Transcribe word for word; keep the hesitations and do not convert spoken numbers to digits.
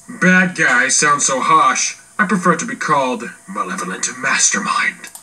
Bad guy sounds so harsh. I prefer to be called Malevolent Mastermind.